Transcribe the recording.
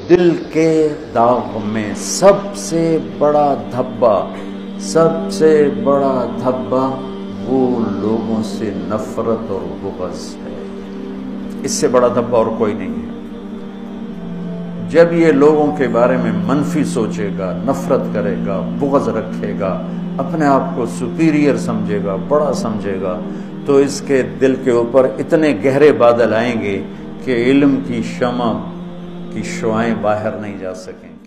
दिल के दाग में सबसे बड़ा धब्बा, सबसे बड़ा धब्बा वो लोगों से नफरत और बुग़्ज़ है। इससे बड़ा धब्बा और कोई नहीं है। जब ये लोगों के बारे में मनफी सोचेगा, नफरत करेगा, बुग़्ज़ रखेगा, अपने आप को सुपीरियर समझेगा, बड़ा समझेगा, तो इसके दिल के ऊपर इतने गहरे बादल आएंगे कि इल्म की शमा की शुआएं बाहर नहीं जा सकेंगी।